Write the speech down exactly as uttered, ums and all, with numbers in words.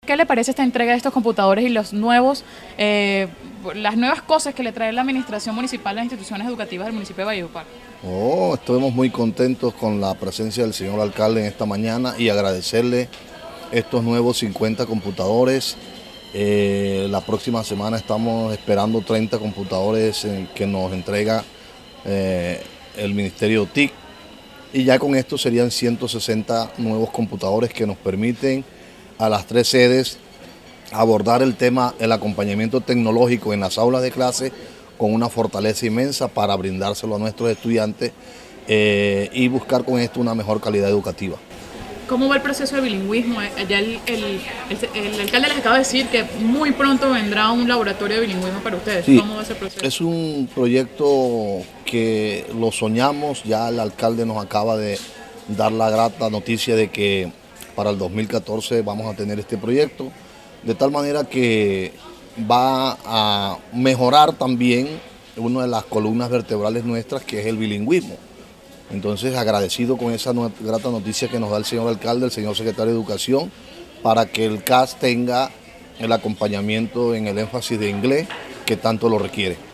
¿Qué le parece esta entrega de estos computadores y los nuevos, eh, las nuevas cosas que le trae la administración municipal a las instituciones educativas del municipio de Valledupar? Oh, estamos muy contentos con la presencia del señor alcalde en esta mañana y agradecerle estos nuevos cincuenta computadores. Eh, la próxima semana estamos esperando treinta computadores en, que nos entrega eh, el Ministerio T I C, y ya con esto serían ciento sesenta nuevos computadores que nos permiten a las tres sedes abordar el tema del acompañamiento tecnológico en las aulas de clase con una fortaleza inmensa para brindárselo a nuestros estudiantes eh, y buscar con esto una mejor calidad educativa. ¿Cómo va el proceso de bilingüismo? Ya el, el, el, el alcalde les acaba de decir que muy pronto vendrá un laboratorio de bilingüismo para ustedes. Sí, ¿Cómo va ese proceso? Es un proyecto que lo soñamos, ya el alcalde nos acaba de dar la grata noticia de que para el dos mil catorce vamos a tener este proyecto, de tal manera que va a mejorar también una de las columnas vertebrales nuestras, que es el bilingüismo. Entonces, agradecido con esa grata noticia que nos da el señor alcalde, el señor secretario de Educación, para que el C A S tenga el acompañamiento en el énfasis de inglés que tanto lo requiere.